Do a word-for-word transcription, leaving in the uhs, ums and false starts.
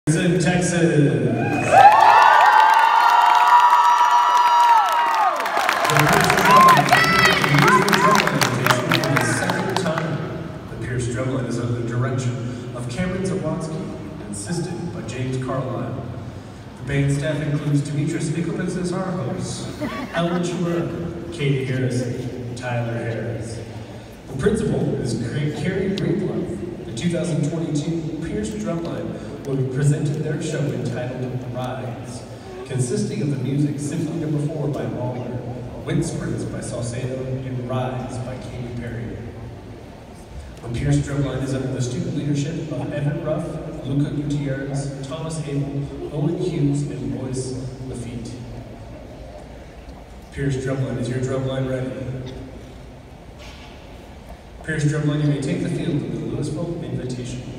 In Texas. The Pearce Drumline is under the direction of Cameron Zawatsky and assisted by James Carlisle. The band staff includes Demetrius Nickelman as our host, Ellen Schwer, Katie Harrison, and Tyler Harris. The principal is Carrie Greenlove. The two thousand twenty-two Pearce Drumline will be presented their show entitled Rise, consisting of the music Symphony Number Four by Mahler, Wind Sprints by Salcedo, and Rise by Katy Perry. The Pearce Drumline is under the student leadership of Evan Ruff, Luca Gutierrez, Thomas Abel, Owen Hughes, and Royce Lafitte. Pearce Drumline, is your drumline ready? Pearce Drumline, you may take the field of the Lewisville Invitational.